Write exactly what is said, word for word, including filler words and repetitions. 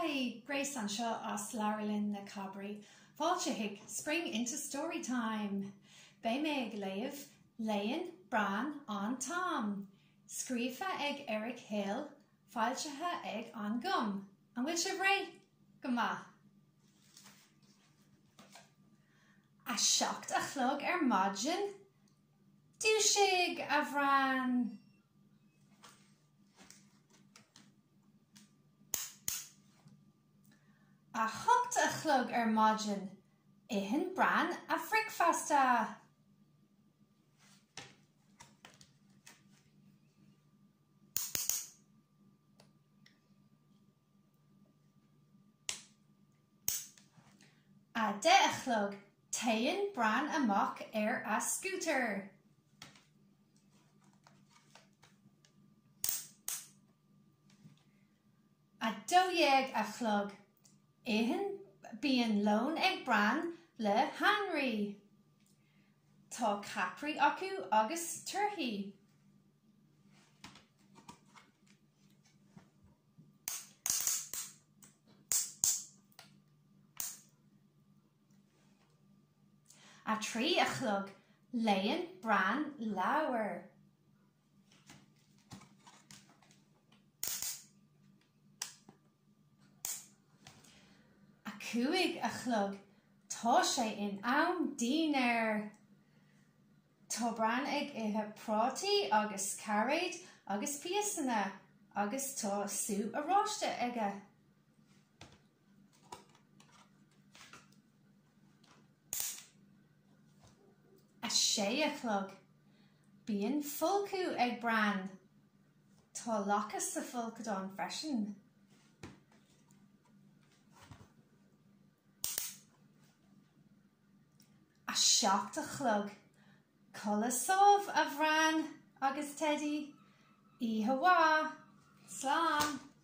Hi, Grace an seo as Laralyn na Cabra. Fáilte hic spring into story time. Bain me ag léamh Léann Bran An Tom. Scríofa ag Eric Hill, fáiltethe ag An Gúm. An bhfuil sibh ré? Go maith. A seacht a chlog ar maidin, dúisig a bhran. A hocht a chlog ar maidin, ihin bran a fricfasta. A de a chlog, taitneamh bran amach ar a scooter. A dóiag a chlog, ihin bíonn lón ag bran le Henry. Tá capri acu agus turkey. A trí a chlog, Léann Bran leabhar. A cúig a chlog, tá sé in am dínar. Tá bran ag ithe prátaí agus carréid agus píosanna agus tá sú a ráiste aige. A sé a chlog, bíonn fulcú ag bran. Tá lachas sa fulcadán freisin. A seacht a chlog, colla sómh a bhran agus teddy. Iha wá, slán.